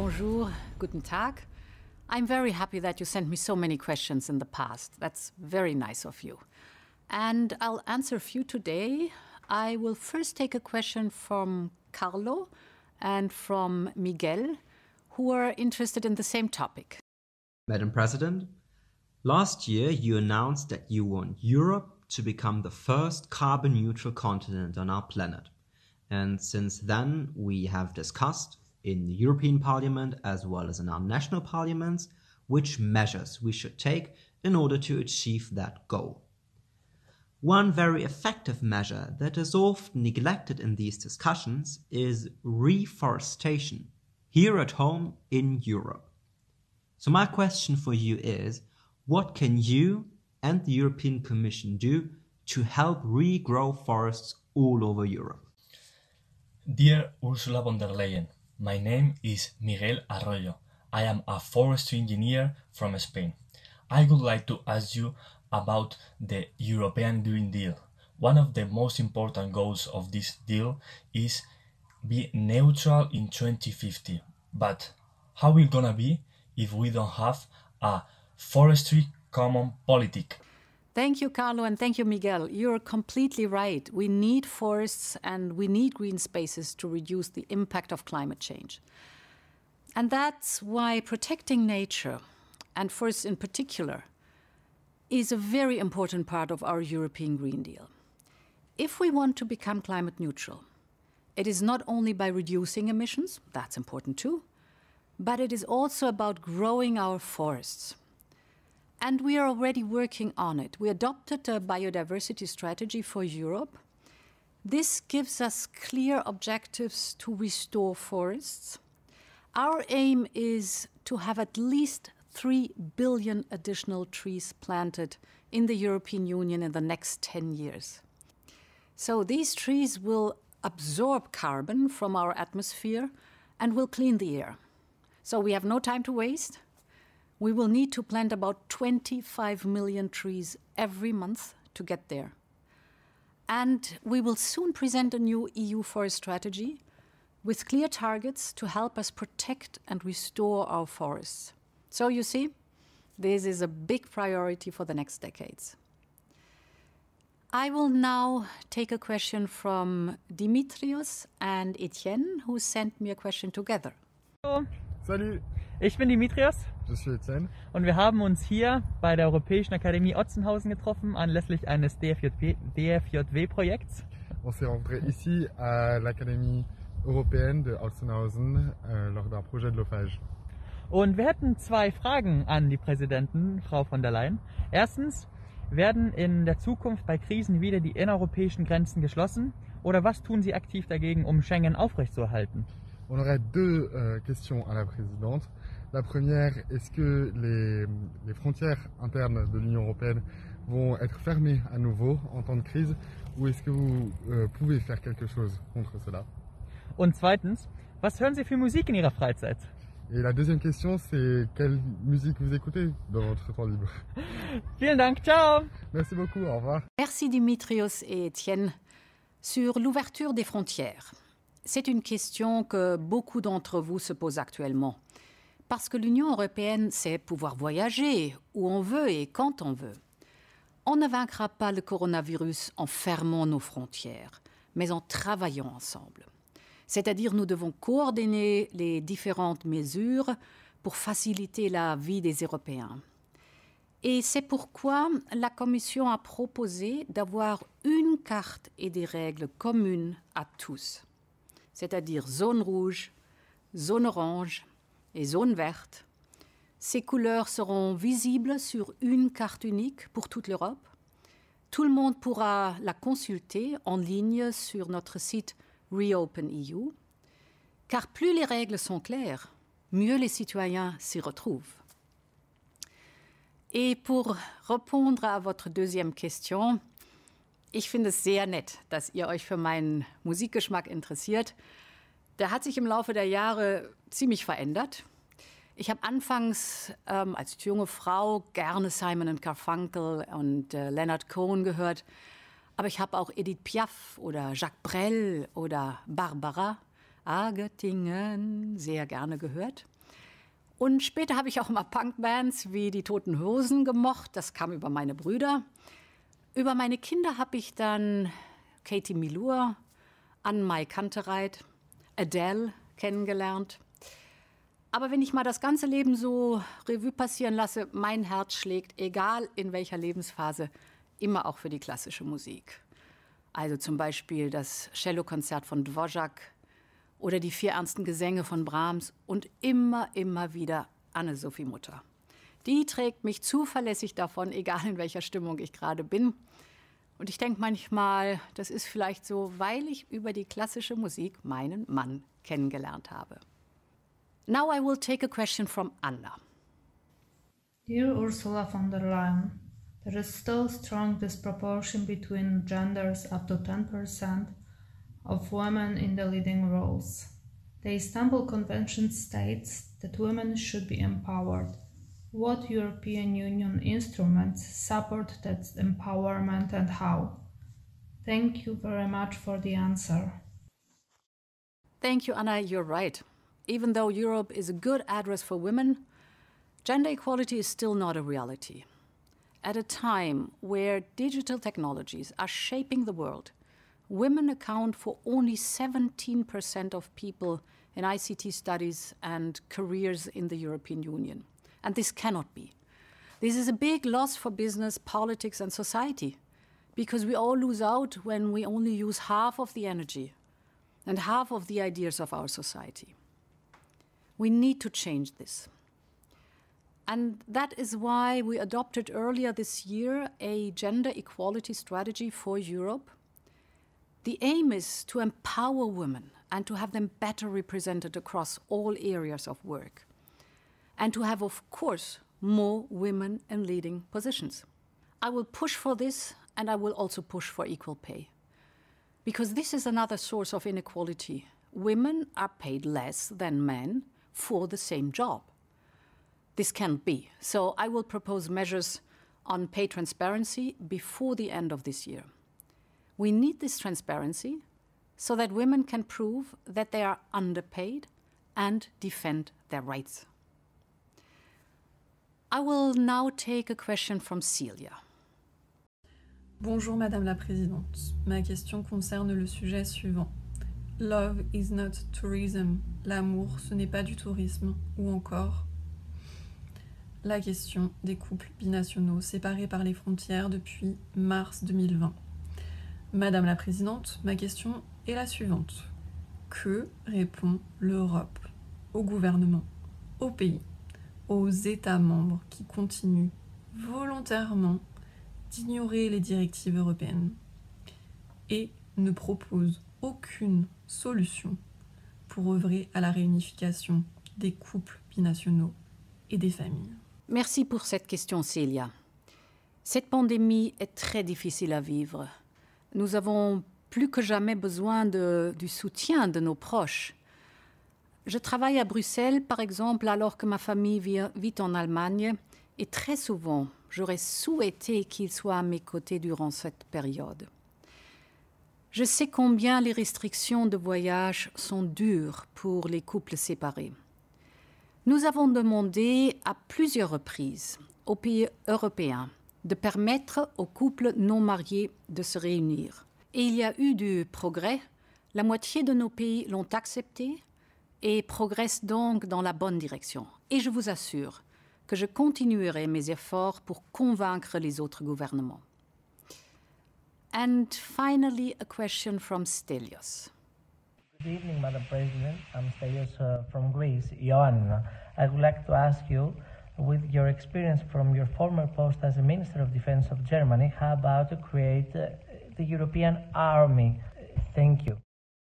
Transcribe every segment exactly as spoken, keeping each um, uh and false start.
bonjour, guten Tag. I'm very happy that you sent me so many questions in the past. That's very nice of you. And I'll answer a few today. I will first take a question from Carlo and from Miguel, who are interested in the same topic. Madam President, last year you announced that you want Europe to become the first carbon-neutral continent on our planet. And since then, we have discussed in the European Parliament as well as in our national parliaments which measures we should take in order to achieve that goal. One very effective measure that is often neglected in these discussions is reforestation, here at home in Europe. So my question for you is, what can you and the European Commission do to help regrow forests all over Europe? Dear Ursula von der Leyen, my name is Miguel Arroyo. I am a forestry engineer from Spain. I would like to ask you about the European Green Deal. One of the most important goals of this deal is be neutral in twenty fifty. But how will it gonna be if we don't have a forestry common politic? Thank you, Carlo, and thank you, Miguel. You're completely right. We need forests and we need green spaces to reduce the impact of climate change. And that's why protecting nature, and forests in particular, is a very important part of our European Green Deal. If we want to become climate neutral, it is not only by reducing emissions, that's important too, but it is also about growing our forests. And we are already working on it. We adopted a biodiversity strategy for Europe. This gives us clear objectives to restore forests. Our aim is to have at least three billion additional trees planted in the European Union in the next ten years. So these trees will absorb carbon from our atmosphere and will clean the air. So we have no time to waste. We will need to plant about twenty-five million trees every month to get there. And we will soon present a new E U forest strategy with clear targets to help us protect and restore our forests. So you see, this is a big priority for the next decades. I will now take a question from Dimitrios and Etienne, who sent me a question together. Hallo. Salut. Ich bin Dimitrios. Je suis Etienne. Und wir haben uns hier bei der Europäischen Akademie Otzenhausen getroffen, anlässlich eines D F J W-Projekts. On s'est rencontrés ici à l'Académie européenne de Otzenhausen euh, lors d'un projet de l'OFAGE. Und wir hätten zwei Fragen an die Präsidentin, Frau von der Leyen. Erstens, werden in der Zukunft bei Krisen wieder die innereuropäischen Grenzen geschlossen? Oder was tun Sie aktiv dagegen, um Schengen aufrechtzuerhalten? On aurait deux euh, questions à la présidente. La première, est-ce que les, les frontières internes de l'Union européenne vont être fermées à nouveau en temps de crise, ou est-ce que vous euh, pouvez faire quelque chose contre cela? Und zweitens, was hören Sie für Musik in Ihrer Freizeit? Et la deuxième question, c'est quelle musique vous écoutez dans votre temps libre? Vielen Dank, ciao! Merci beaucoup, au revoir. Merci Dimitrios et Etienne. Sur l'ouverture des frontières, c'est une question que beaucoup d'entre vous se posent actuellement. Parce que l'Union européenne, c'est pouvoir voyager où on veut et quand on veut. On ne vaincra pas le coronavirus en fermant nos frontières, mais en travaillant ensemble. C'est-à-dire, nous devons coordonner les différentes mesures pour faciliter la vie des Européens. Et c'est pourquoi la Commission a proposé d'avoir une carte et des règles communes à tous. C'est-à-dire zone rouge, zone orange et zone verte. Ces couleurs seront visibles sur une carte unique pour toute l'Europe. Tout le monde pourra la consulter en ligne sur notre site Reopen E U, car plus les règles sont claires, mieux les citoyens s'y retrouvent. Et pour répondre à votre deuxième question, ich finde es sehr nett, dass ihr euch für meinen Musikgeschmack interessiert. Der hat sich im Laufe der Jahre ziemlich verändert. Ich habe anfangs ähm, als junge Frau gerne Simon und Garfunkel und äh, Leonard Cohen gehört. Aber ich habe auch Edith Piaf oder Jacques Brel oder Barbara Agotingen sehr gerne gehört. Und später habe ich auch immer Punkbands wie die Toten Hosen gemocht. Das kam über meine Brüder. Über meine Kinder habe ich dann Katie Milur, Anne-Mai Kantereit, Adele kennengelernt. Aber wenn ich mal das ganze Leben so Revue passieren lasse, mein Herz schlägt, egal in welcher Lebensphase, immer auch für die klassische Musik. Also zum Beispiel das Cellokonzert von Dvořák oder die vier ernsten Gesänge von Brahms und immer, immer wieder Anne-Sophie Mutter. Die trägt mich zuverlässig davon, egal in welcher Stimmung ich gerade bin. Und ich denke manchmal, das ist vielleicht so, weil ich über die klassische Musik meinen Mann kennengelernt habe. Now I will take a question from Anna. Dear Ursula von der Leyen, there is still strong disproportion between genders, up to ten percent of women in the leading roles. The Istanbul Convention states that women should be empowered. What European Union instruments support that empowerment and how? Thank you very much for the answer. Thank you, Anna. You're right. Even though Europe is a good address for women, gender equality is still not a reality. At a time where digital technologies are shaping the world, women account for only seventeen percent of people in I C T studies and careers in the European Union. And this cannot be. This is a big loss for business, politics, and society, because we all lose out when we only use half of the energy and half of the ideas of our society. We need to change this. And that is why we adopted earlier this year a gender equality strategy for Europe. The aim is to empower women and to have them better represented across all areas of work, and to have, of course, more women in leading positions. I will push for this, and I will also push for equal pay, because this is another source of inequality. Women are paid less than men for the same job. This can't be. So I will propose measures on pay transparency before the end of this year. We need this transparency so that women can prove that they are underpaid and defend their rights. I will now take a question from Celia. Bonjour Madame la Présidente. Ma question concerne le sujet suivant. Love is not tourism. L'amour, ce n'est pas du tourisme. Ou encore, la question des couples binationaux séparés par les frontières depuis mars deux mille vingt. Madame la Présidente, ma question est la suivante. Que répond l'Europe au gouvernement, aux pays, aux États membres qui continuent volontairement d'ignorer les directives européennes et ne proposent aucune solution pour œuvrer à la réunification des couples binationaux et des familles? Merci pour cette question, Célia. Cette pandémie est très difficile à vivre. Nous avons plus que jamais besoin de, du soutien de nos proches. Je travaille à Bruxelles, par exemple, alors que ma famille vit, vit en Allemagne, et très souvent, j'aurais souhaité qu'ils soient à mes côtés durant cette période. Je sais combien les restrictions de voyage sont dures pour les couples séparés. Nous avons demandé à plusieurs reprises aux pays européens de permettre aux couples non mariés de se réunir. Et il y a eu du progrès. La moitié de nos pays l'ont accepté et progressent donc dans la bonne direction. Et je vous assure que je continuerai mes efforts pour convaincre les autres gouvernements. And finally, a question from Stelios. Good evening, Madam President. I'm Stelios uh, from Greece, Ioanna. I would like to ask you, with your experience from your former post as a Minister of Defense of Germany, how about to create uh, the European Army? Thank you.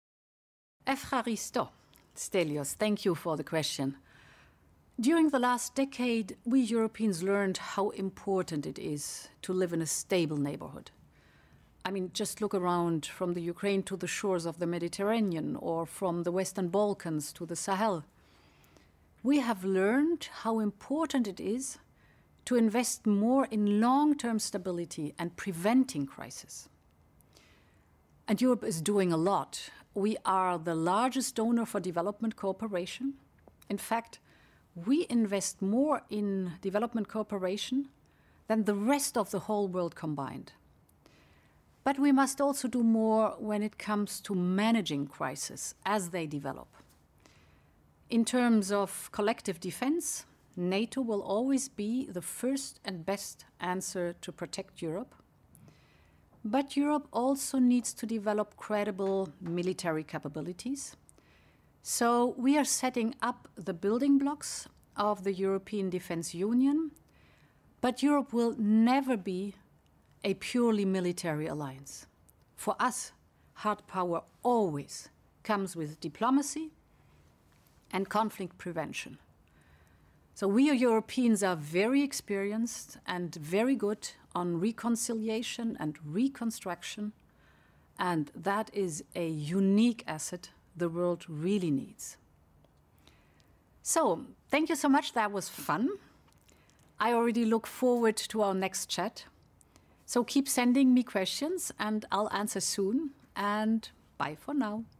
Efcharisto, Stelios, thank you for the question. During the last decade, we Europeans learned how important it is to live in a stable neighborhood. I mean, just look around from the Ukraine to the shores of the Mediterranean, or from the Western Balkans to the Sahel. We have learned how important it is to invest more in long-term stability and preventing crisis. And Europe is doing a lot. We are the largest donor for development cooperation. In fact, we invest more in development cooperation than the rest of the whole world combined. But we must also do more when it comes to managing crises as they develop. In terms of collective defense, NATO will always be the first and best answer to protect Europe. But Europe also needs to develop credible military capabilities. So we are setting up the building blocks of the European Defence Union, but Europe will never be a purely military alliance. For us, hard power always comes with diplomacy and conflict prevention. So we Europeans are very experienced and very good on reconciliation and reconstruction, and that is a unique asset the world really needs. So, thank you so much, that was fun. I already look forward to our next chat. So keep sending me questions and I'll answer soon, and bye for now.